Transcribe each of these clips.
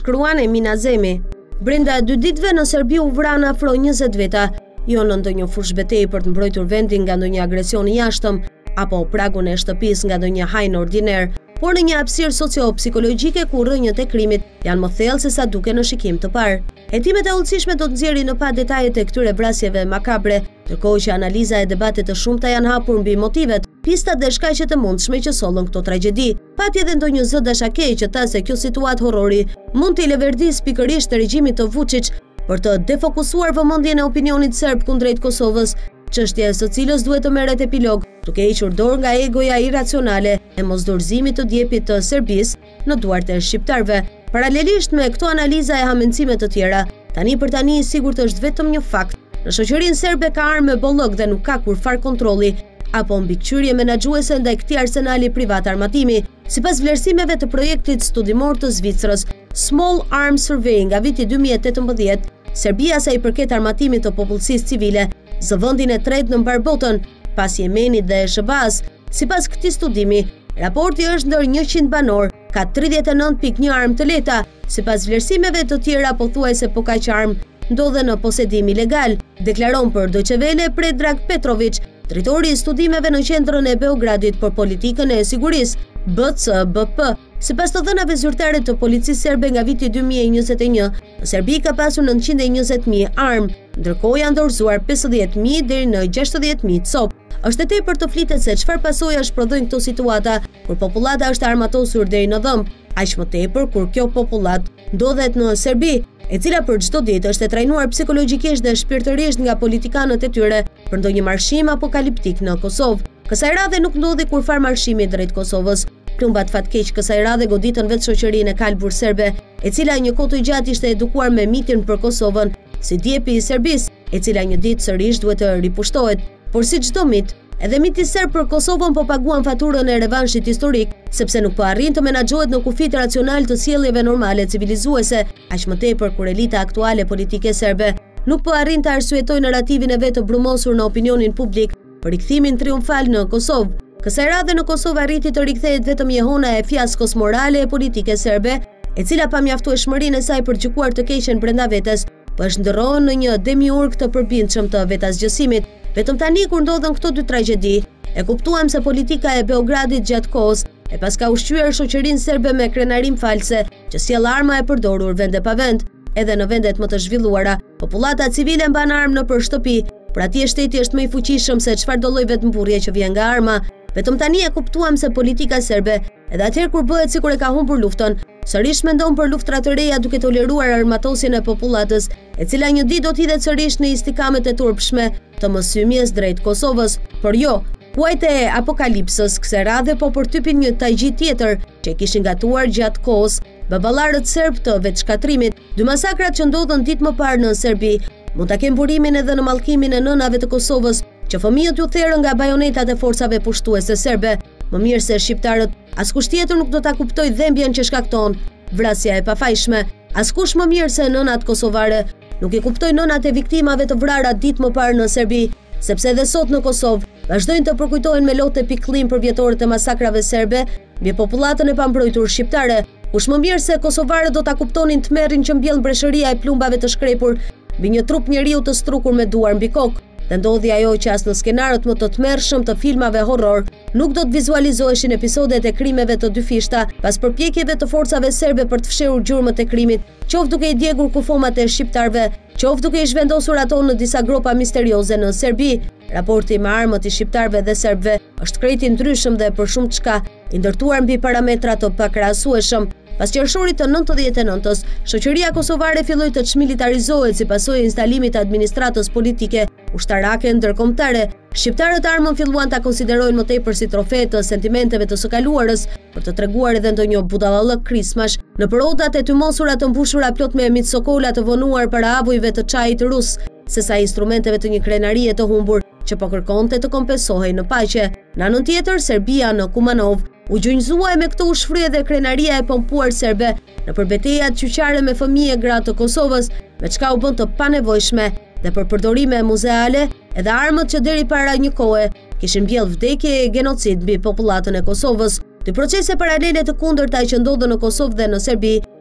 Shkruan Emina Zemi. Brenda 2 ditëve në Serbi u vran afro 20 veta, jo në ndonjë fush betejë për të mbrojtur vendin nga ndonjë agresion i jashtëm apo pragun e shtëpisë nga ndonjë hajn ordiner, por në një hapësirë socio-psikologjike ku rrënjët e krimit janë më thellë se sa duke në shikim të parë. Hetimet e udhëtishme do të nxjerrin në pa detajet e këtyre vrasjeve makabre, ndërkohë që analiza e debatet të shumta janë hapur mbi motivet, pistat dhe shkaqet e mundshme që sollën këto tragjedi. Pati edhe ndonjë zë dashakej që tha se kjo situatë horrori mund t'i leverdis pikërisht të regjimit të Vučić për të defokusuar vëmendjen e opinionit serb kundrejt Kosovës, çështja e së cilës duhet të merret epilog, duke hequr dorë nga egoja iracionale e mosdorëzimit të djepit të Serbisë në duart e shqiptarëve. Paralelisht me këto analiza e hamencime të tjera, tani për tani i sigurt është vetëm një fakt. Në shoqërinë serbe ka armë bollok dhe nuk ka kurfar kontrolli apo mbikëqyrje menaxhuese ndaj këtij arsenali privat armatimi. Sipas vlerësimeve të projektit studimor të Zvicrës, Small Arms Survey nga viti 2018, Serbia sa i përket armatimit të popullsisë civile, zë vendin e tretë në mbar botën, pas Jemenit dhe SBA-s. Sipas këtij studimi, raporti është ndër 100 banor, ka 39.1 armë të lehta. Sipas vlerësimeve të tjera, pothuajse po kaq armë ndodhen në posedim ilegal, deklaron për Deutsche Welle Predrag Petrović, drejtori i studimeve në qendrën e Beogradit për politikën e sigurisë, BCBP. Sipas të dhënave zyrtare të policisë serbe nga viti 2021, në Serbi ka pasur 920.000 armë, ndërkohë janë dorëzuar 50.000 deri në 60.000 copë. Është e tepër të flitet se çfarë pasojash prodhojnë këto situata kur popullata është armatosur deri në dhëmb, aq më tepër kur kjo popullat ndodhet në Serbi, e cila për çdo ditë është e trajnuar psikologjikisht dhe shpirtërisht nga politikanët e tyre për ndonjë marshim apokaliptik në Kosovë. Kësaj radhe nuk ndodhi kurfar marshimi drejt Kosovës. Plumbat fatkeq kësaj radhe goditën vetë shoqërinë e kalbur serbe, e cila një kohë të gjatë ishte edukuar me mitin për Kosovën si djepi i Serbisë, e cila një ditë sërish duhet të ripushtohet. Por si çdo mit, edhe miti serb për Kosovën po paguan faturën e revanshit historik, sepse nuk po arrin të menaxhohet në kufit racional të sjelljeve normale civilizuese, aq më tepër kur elita aktuale politike serbe nuk po arrin të arsyetojë narrativin e vet të brumosur në opinionin publik për rikthimin triumfal në Kosovë. Kësaj radhe në Kosovë arriti të rikthehet vetëm jehona e fiaskos morale e politike serbe, e cila pa mjaftueshmërinë e saj për gjykuar të keqen brenda vetes, po është ndërrohen në një demiurg të përbindshëm të vetasgjësimit. Vetëm tani kur ndodhen këto dy tragjedi, e kuptuam se politika e Beogradit gjatë kohës e paska ushqyer shoqërinë serbe me krenarim false, që sjell arma e përdorur vende pa vend. Edhe në vendet më të zhvilluara, popullata civile mban armë nëpër shtëpi, por atje shteti është më i fuqishëm se çfarëdo lloj vetëmburrje që vjen nga arma. Vetëm tani e kuptuam se politika serbe, edhe atëherë kur bëhet sikur e ka humbur luftën, sërish mendon për luftra të reja duke toleruar armatosjen e popullatës, e cila një ditë do të hidhet sërish në istikamet e turpshme të mosymjes drejt Kosovës. Por jo, kuajt e apokalipsës kësaj radhe po përtypin një tajgji tjetër që kishin gatuar gjatë kohës baballarët serb të vetëshkatrimit. Dy masakrat që ndodhen ditë më parë në Serbi mund ta kenë burimin edhe në mallkimin e nënave të Kosovës, që fëmijët u therrën nga bajonetat e forcave pushtuese serbe. Më mirë se shqiptarët, askush tjetër nuk do ta kuptoj dhembjen që shkakton vrasja e pafajshme. Askush më mirë se nënat kosovare nuk i kuptoj nënat e viktimave të vrara ditë më parë në Serbi, sepse edhe sot në Kosovë vazhdojnë të përkujtohen me lotë pikëllim për vjetorët e masakrave serbe mbi popullatën e pambrojtur shqiptare. Kush më mirë se kosovarët do ta kuptonin tmerrin që mbjell breshëria e plumbave të shkrepur mbi një trup njeriu të strukur me duar mbi kokë. Dhe ndodhi ajo që as në skenarët më të tmerrshëm të filmave horror nuk do të vizualizoheshin episodet e krimeve të dyfishta pas përpjekjeve të forcave serbe për të fshehur gjurmët e krimit, qoftë duke i djegur kufomat e shqiptarëve, qoftë duke i zhvendosur ato në disa gropa misterioze në Serbi. Raporti me armët i shqiptarëve dhe serbëve është krejt i ndryshëm dhe për shumë çka i ndërtuar mbi parametra të pakrahasueshëm. Pas qershorit të 99-s, shoqëria kosovare filloi të çmilitarizohet si pasojë e instalimit të administratës politike ushtarake ndërkombëtare. Shqiptarët armën filluan ta konsiderojnë më tepër si trofe të sentimenteve të së kaluarës, për të treguar edhe ndonjë budallallëk krismash në rodat e tymosura të mbushura plot me mitsokola të vonuar para avujve të çajit rus, sesa instrumenteve të një krenarie të humbur që po kërkonte të kompensohej në paqe. Në anën tjetër, Serbia në Kumanov u gjunjëzua me këtë ushfrye dhe krenaria e pompuar serbe në përbetejat qyqare me fëmijë e gra të Kosovës, me çka u bën të panevojshme dhe për përdorime muzeale edhe armët që deri para një kohe kishin mbjellë vdekje e genocid mbi popullatën e Kosovës. Dy procese paralele të kundërta që ndodhen në Kosovë dhe në Serbi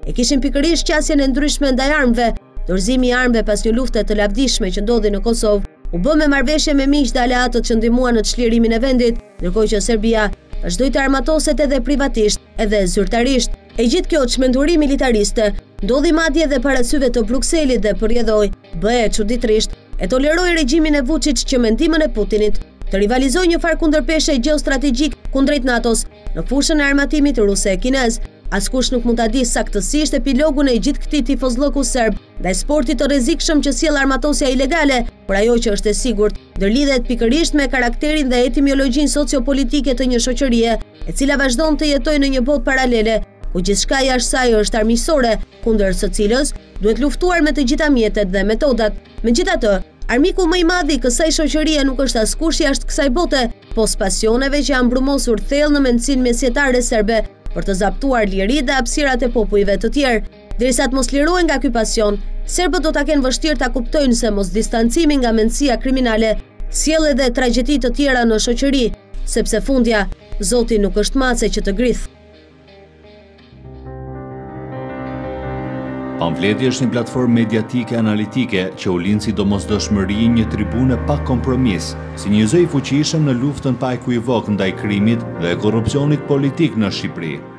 e kishin pikërisht qasjen e ndryshme ndaj armëve. Dorëzimi i armëve pas një lufte të lavdishme që ndodhi në Kosovë u bë me marrëveshje me miq dhe aleatët që ndihmuan në çlirimin e vendit, ndërkohë që Serbia vazhdoi të armatoset edhe privatisht, edhe zyrtarisht. E gjithë kjo çmenduri militariste ndodhi madje edhe para syve të Brukselit dhe përjedhoi, bëhe çuditërisht, e toleroi regjimin e Vučić që me ndihmën e Putinit të rivalizojë një farë kundërpeshje gjeostrategjik kundrejt NATO-s në fushën e armatimit ruse-kinez. Askush nuk mund ta di saktësisht epilogun e gjithë këtij tifozllëku serb ndaj sportit të rrezikshëm që sjell armatosja ilegale, por ajo që është e sigurt ndërlidhet pikërisht me karakterin dhe etimologjinë sociopolitike të një shoqërie, e cila vazhdon të jetojë në një botë paralele, ku gjithçka jashtë saj është armiqësore, kundër së cilës duhet luftuar me të gjitha mjetet dhe metodat. Megjithatë, armiku më i madh i kësaj shoqërie nuk është askush jashtë kësaj bote, pos pasioneve që janë mbrumosur thellë në mendsinë mesjetare serbe për të zaptuar liritë dhe hapësirat e popujve të tjerë. Derisa të mos lirohen nga ky pasion, serbët do ta kenë vështirë ta kuptojnë se mos distancimi nga mendësia kriminale sjell edhe tragjedi të tjera në shoqëri, sepse fundja, Zoti nuk është mace që të grith. Pamfleti është një platformë mediatike analitike që u lind si domosdoshmëri një tribune pa kompromis, si një zë i fuqishëm në luftën pa ekuivok ndaj krimit dhe korrupsionit politik në Shqipëri.